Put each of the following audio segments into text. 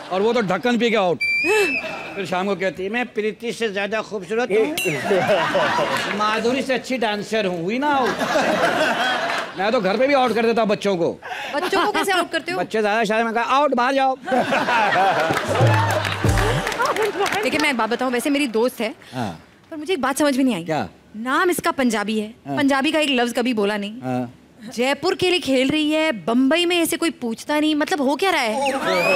और वो तो ढक्कन पी के आउट। फिर शाम को कहती है मैं प्रीति से ज्यादा खूबसूरत हूँ, माधुरी से अच्छी डांसर हूँ, हुई ना आउट। मैं तो घर पे भी आउट कर देता बच्चों को। बच्चों को कैसे आउट करते हो? बच्चे ज्यादा शायद मैं कहा आउट, बाहर जाओ। देखिए मैं एक बात बताऊँ, वैसे मेरी दोस्त है पर मुझे एक बात समझ में नहीं आई। क्या? नाम इसका पंजाबी है, पंजाबी का एक लफ्ज कभी बोला नहीं, जयपुर के लिए खेल रही है, बम्बई में ऐसे कोई पूछता नहीं, मतलब हो क्या रहा है?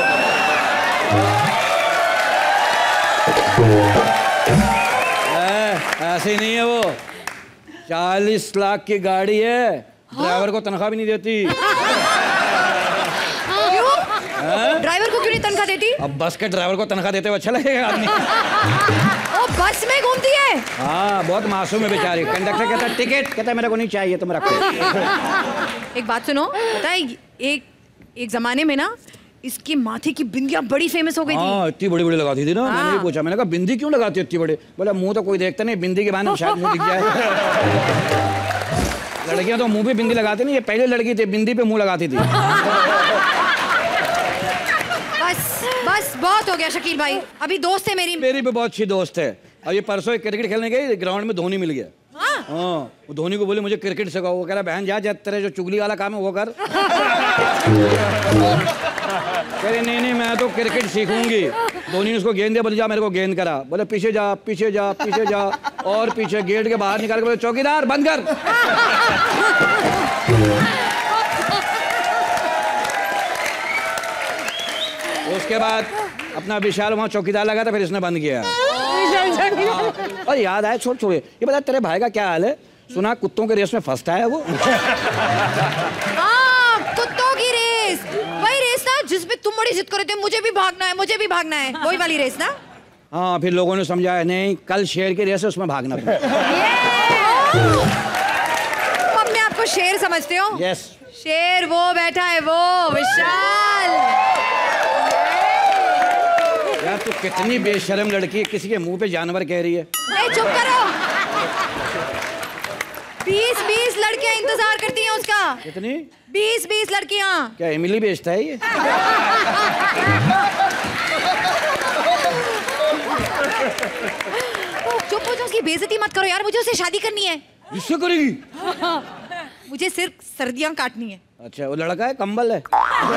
ऐसे नहीं है वो, 40 लाख की गाड़ी है, ड्राइवर को तनख्वाह भी नहीं देती। ड्राइवर को क्यों नहीं तनख्वाह देती? अब बस के ड्राइवर को तनख्वाह देते हुए अच्छा लगेगा आदमी। ओ बस में घूमती है? हाँ बहुत मासूम है बेचारी। कंडक्टर कहता है टिकट, कहता है मेरे को नहीं चाहिए, तुम रखो। एक बात सुनो, पता है एक जमाने में ना इसकी माथे की बिंदियां बड़ी फेमस हो गई थी। हाँ इतनी बड़ी बड़ी लगाती थी ना। मैंने भी पूछा, मैंने कहा बिंदी क्यों लगाती है इतनी बड़ी? बोला मुंह तो कोई देखता नहीं, बिंदी के बहाने शायद मुंह दिख जाए। लड़कियां तो मुंह पे बिंदी लगाती नहीं, ये पहले लड़की थी बिंदी पे मुंह लगाती थी। बस बहुत हो गया शकील भाई, अभी दोस्त है मेरी भी बहुत अच्छी दोस्त है। और ये परसों एक क्रिकेट खेलने गई, ग्राउंड में धोनी मिल गया। हाँ वो धोनी को बोले मुझे क्रिकेट सिखाओ, वो कह रहा बहन जा तेरे जो चुगली वाला काम है वो कर। कह रही नहीं मैं तो क्रिकेट सीखूंगी। धोनी ने उसको गेंद दिया, बोले जा मेरे को गेंद करा। बोले पीछे जा पीछे जा पीछे जा, और पीछे गेट के बाहर निकाल के बोले चौकीदार बंद कर। उसके बाद अपना विशाल वहाँ चौकीदार लगा था, फिर इसने बंद किया। और याद आया, छोड़ ये बता तेरे भाई का क्या हाल है? सुना कुत्तों के रेस में फर्स्ट आया वो। कुत्तों की रेस, वही रेस ना जिसमें तुम बड़ी जिद कर रहे थे मुझे भी भागना है मुझे भी भागना है, वही वाली रेस ना? हाँ फिर लोगों ने समझाया नहीं कल शेर की रेस है उसमें भागना। तुम अपने आप को शेर समझते हो? यस शेर वो बैठा है वो विशाल। यार तू कितनी बेशर्म लड़की है, किसी के मुंह पे जानवर कह रही है। चुप करो। 20 लड़कियां इंतजार करती हैं उसका। कितनी? 20 लड़कियां। क्या इमली बेचता है ये? चुप हो जाओ, उसकी बेइज्जती मत करो यार, मुझे उससे शादी करनी है। इससे करेगी? मुझे सिर्फ सर्दियां काटनी है। अच्छा वो लड़का है कंबल है?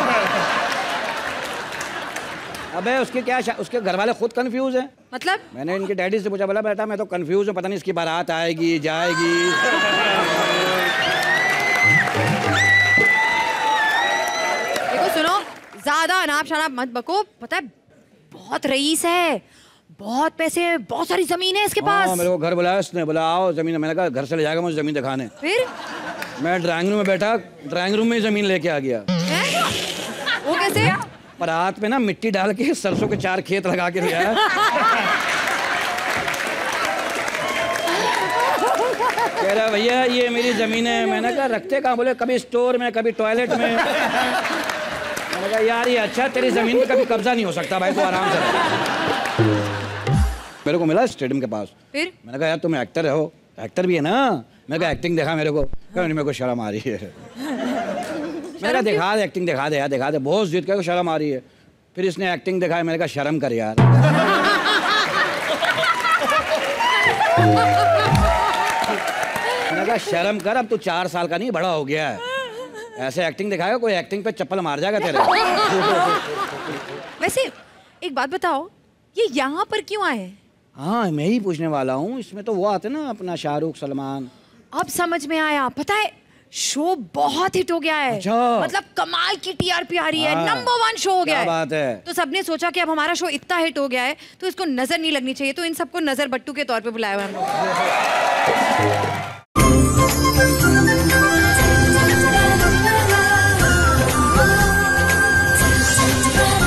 अबे उसके क्या उसके घर वाले खुद कंफ्यूज हैं। मतलब? मैंने इनके डैडी से पूछा, बोला बेटा मैं तो कंफ्यूज हूँ, पता नहीं इसकी बारात आएगी जाएगी। देखो सुनो, ज्यादा अनाप शनाप मत बको, पता है बहुत रईस है, बहुत पैसे, बहुत सारी जमीन है इसके पास। मेरे को घर बुलाया उसने, बोला आओ जमीन। मैंने कहा घर से ले जाएगा मुझे जमीन दिखाने। फिर मैं ड्राइंग रूम में बैठा, ड्राइंग रूम में ही जमीन लेके आ गया। वो कैसे? परात में ना मिट्टी डाल के सरसों के 4 खेत लगा के दिया है। कह रहा भैया ये मेरी जमीन है। मैंने कहा रखते कहाँ? बोले कभी स्टोर में कभी टॉयलेट में। मैंने कहा यार ये अच्छा तेरी जमीन पे कभी कब्जा नहीं हो सकता भाई, तो आराम से। मेरे को मिला स्टेडियम के पास। फिर मैंने कहा यार तुम एक्टर हो, एक्टर भी है ना? मैंने कहा एक्टिंग दिखा मेरे को। कहा मेरे को शर्म आ रही है। मैंने कहा दिखा दे एक्टिंग, दिखा दे यार दिखा दे। बहुत जिद कर शर्म आ रही है। फिर इसने एक्टिंग दिखाई, मैंने कहा शर्म कर यार। मैंने कहा शर्म कर, अब तू 4 साल का नहीं बड़ा हो गया है, ऐसे एक्टिंग दिखाएगा कोई एक्टिंग पे चप्पल मार जाएगा तेरे। वैसे एक बात बताओ, ये यहाँ पर क्यों आए? हाँ मैं ही पूछने वाला हूँ। इसमें तो वो आते ना अपना शाहरुख सलमान। अब समझ में आया, पता है शो बहुत हिट हो गया है। अच्छा। मतलब कमाल की टीआरपी आ रही है, नंबर 1 शो हो गया है। बात है। तो सबने सोचा कि अब हमारा शो इतना हिट हो गया है तो इसको नजर नहीं लगनी चाहिए, तो इन सबको नजर बट्टू के तौर पे बुलाया हुआ हम लोग।